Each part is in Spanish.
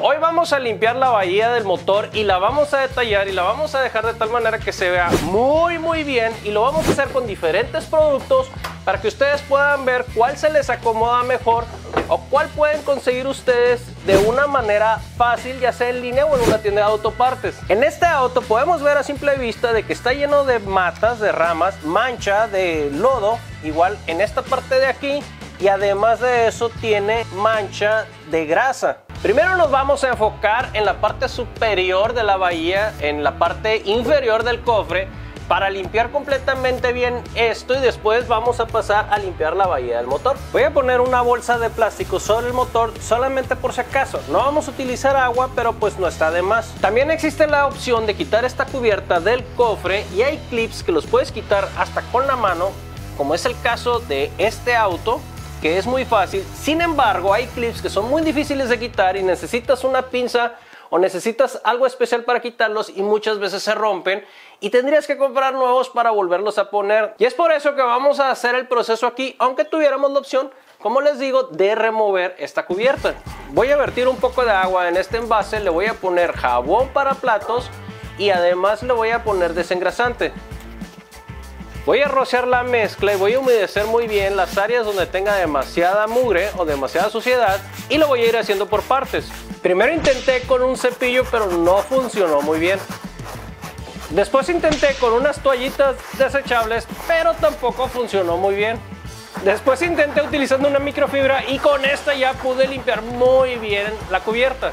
Hoy vamos a limpiar la bahía del motor y la vamos a detallar y la vamos a dejar de tal manera que se vea muy bien, y lo vamos a hacer con diferentes productos para que ustedes puedan ver cuál se les acomoda mejor o cuál pueden conseguir ustedes de una manera fácil, ya sea en línea o en una tienda de autopartes. En este auto podemos ver a simple vista de que está lleno de matas, de ramas, mancha de lodo, igual en esta parte de aquí, y además de eso tiene mancha de grasa. Primero nos vamos a enfocar en la parte superior de la bahía, en la parte inferior del cofre, para limpiar completamente bien esto, y después vamos a pasar a limpiar la bahía del motor. Voy a poner una bolsa de plástico sobre el motor solamente por si acaso. No vamos a utilizar agua, pero pues no está de más. También existe la opción de quitar esta cubierta del cofre, y hay clips que los puedes quitar hasta con la mano, como es el caso de este auto, que es muy fácil. Sin embargo, hay clips que son muy difíciles de quitar y necesitas una pinza o necesitas algo especial para quitarlos, y muchas veces se rompen y tendrías que comprar nuevos para volverlos a poner. Y es por eso que vamos a hacer el proceso aquí, aunque tuviéramos la opción, como les digo, de remover esta cubierta. Voy a vertir un poco de agua en este envase, le voy a poner jabón para platos y además le voy a poner desengrasante. Voy a rociar la mezcla y voy a humedecer muy bien las áreas donde tenga demasiada mugre o demasiada suciedad, y lo voy a ir haciendo por partes. Primero intenté con un cepillo, pero no funcionó muy bien. Después intenté con unas toallitas desechables, pero tampoco funcionó muy bien. Después intenté utilizando una microfibra, y con esta ya pude limpiar muy bien la cubierta.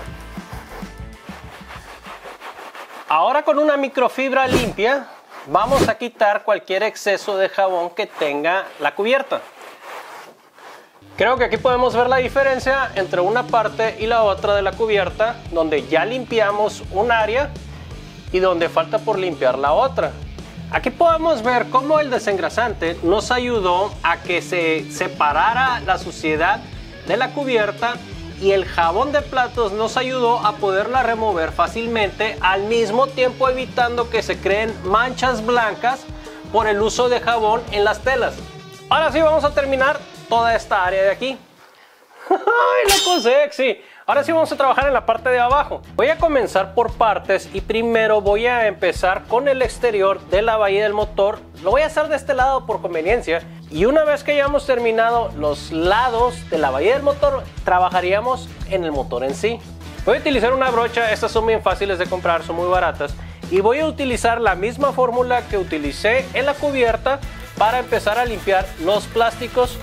Ahora con una microfibra limpia vamos a quitar cualquier exceso de jabón que tenga la cubierta. Creo que aquí podemos ver la diferencia entre una parte y la otra de la cubierta, donde ya limpiamos un área y donde falta por limpiar la otra. Aquí podemos ver cómo el desengrasante nos ayudó a que se separara la suciedad de la cubierta, y el jabón de platos nos ayudó a poderla remover fácilmente, al mismo tiempo evitando que se creen manchas blancas por el uso de jabón en las telas. Ahora sí vamos a terminar toda esta área de aquí. ¡Ay, loco sexy! Ahora sí vamos a trabajar en la parte de abajo. Voy a comenzar por partes, y primero voy a empezar con el exterior de la bahía del motor. Lo voy a hacer de este lado por conveniencia, y una vez que hayamos terminado los lados de la bahía del motor, trabajaríamos en el motor en sí. Voy a utilizar una brocha, estas son bien fáciles de comprar, son muy baratas, y voy a utilizar la misma fórmula que utilicé en la cubierta para empezar a limpiar los plásticos.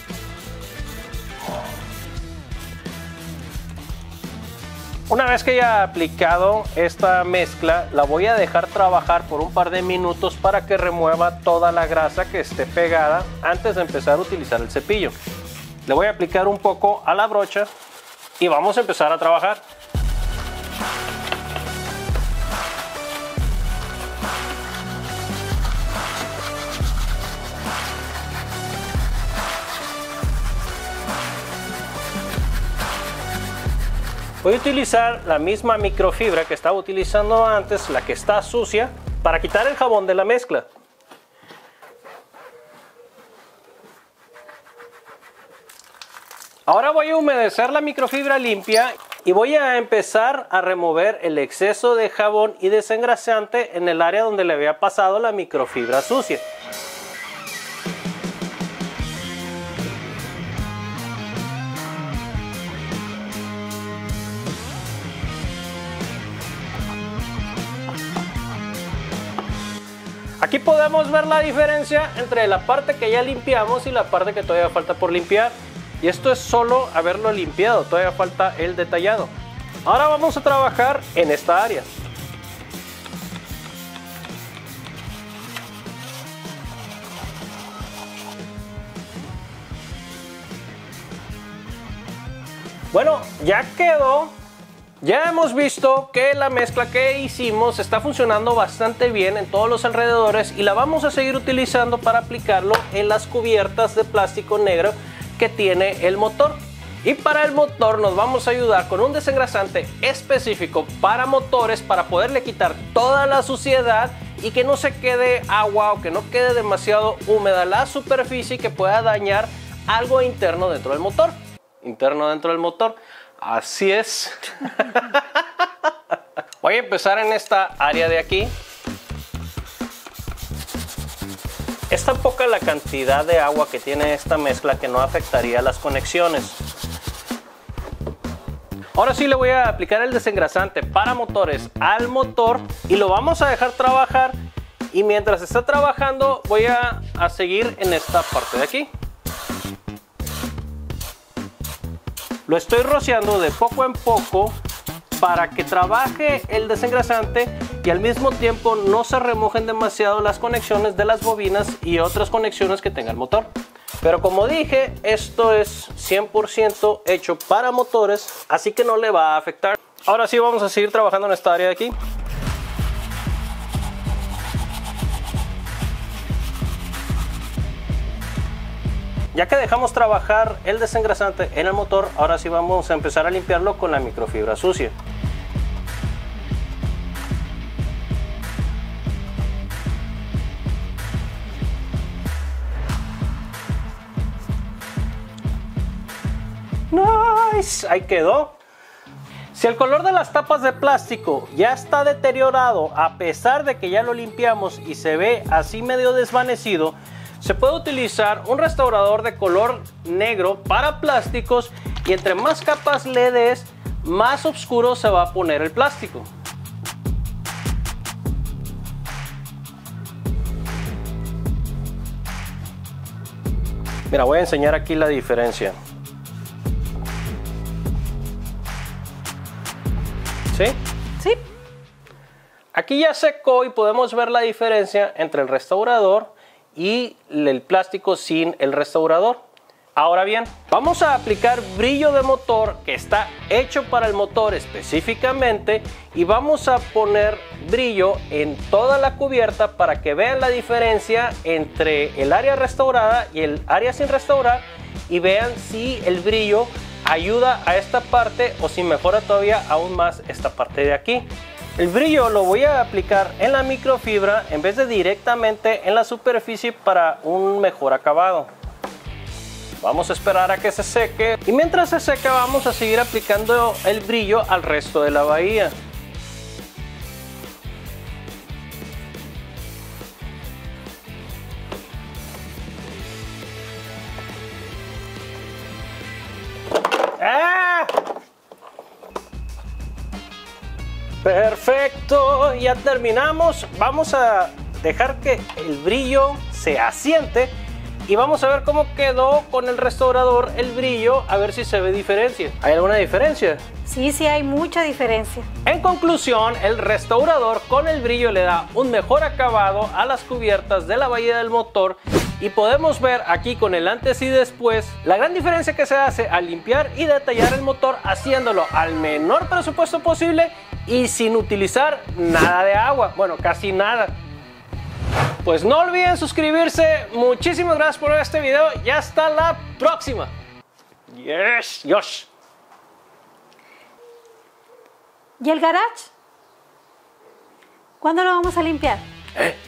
Una vez que haya aplicado esta mezcla, la voy a dejar trabajar por un par de minutos para que remueva toda la grasa que esté pegada antes de empezar a utilizar el cepillo. Le voy a aplicar un poco a la brocha y vamos a empezar a trabajar. Voy a utilizar la misma microfibra que estaba utilizando antes, la que está sucia, para quitar el jabón de la mezcla. Ahora voy a humedecer la microfibra limpia y voy a empezar a remover el exceso de jabón y desengrasante en el área donde le había pasado la microfibra sucia. Aquí podemos ver la diferencia entre la parte que ya limpiamos y la parte que todavía falta por limpiar. Y esto es solo haberlo limpiado, todavía falta el detallado. Ahora vamos a trabajar en esta área. Bueno, ya quedó. Ya hemos visto que la mezcla que hicimos está funcionando bastante bien en todos los alrededores, y la vamos a seguir utilizando para aplicarlo en las cubiertas de plástico negro que tiene el motor. Y para el motor nos vamos a ayudar con un desengrasante específico para motores, para poderle quitar toda la suciedad y que no se quede agua o que no quede demasiado húmeda la superficie que pueda dañar algo interno dentro del motor. Así es. Voy a empezar en esta área de aquí. Es tan poca la cantidad de agua que tiene esta mezcla que no afectaría las conexiones. Ahora sí le voy a aplicar el desengrasante para motores al motor y lo vamos a dejar trabajar. Y mientras está trabajando voy a seguir en esta parte de aquí. Lo estoy rociando de poco en poco para que trabaje el desengrasante y al mismo tiempo no se remojen demasiado las conexiones de las bobinas y otras conexiones que tenga el motor. Pero como dije, esto es 100% hecho para motores, así que no le va a afectar. Ahora sí vamos a seguir trabajando en esta área de aquí. Ya que dejamos trabajar el desengrasante en el motor, ahora sí vamos a empezar a limpiarlo con la microfibra sucia. Nice, ahí quedó. Si el color de las tapas de plástico ya está deteriorado, a pesar de que ya lo limpiamos y se ve así medio desvanecido, se puede utilizar un restaurador de color negro para plásticos y entre más capas le des, más oscuro se va a poner el plástico. Mira, voy a enseñar aquí la diferencia. ¿Sí? Sí. Aquí ya secó y podemos ver la diferencia entre el restaurador y el plástico sin el restaurador. Ahora bien, vamos a aplicar brillo de motor que está hecho para el motor específicamente y vamos a poner brillo en toda la cubierta para que vean la diferencia entre el área restaurada y el área sin restaurar y vean si el brillo ayuda a esta parte o si mejora todavía aún más esta parte de aquí. El brillo lo voy a aplicar en la microfibra en vez de directamente en la superficie para un mejor acabado. Vamos a esperar a que se seque y mientras se seca vamos a seguir aplicando el brillo al resto de la bahía. ¡Ah! Perfecto, ya terminamos. Vamos a dejar que el brillo se asiente y vamos a ver cómo quedó con el restaurador el brillo, a ver si se ve diferencia. ¿Hay alguna diferencia? Sí, sí hay mucha diferencia. En conclusión, el restaurador con el brillo le da un mejor acabado a las cubiertas de la bahía del motor y podemos ver aquí con el antes y después la gran diferencia que se hace al limpiar y detallar el motor haciéndolo al menor presupuesto posible y sin utilizar nada de agua, bueno, casi nada. Pues no olviden suscribirse. Muchísimas gracias por ver este video y hasta la próxima. Yes, Josh. ¿Y el garage? ¿Cuándo lo vamos a limpiar?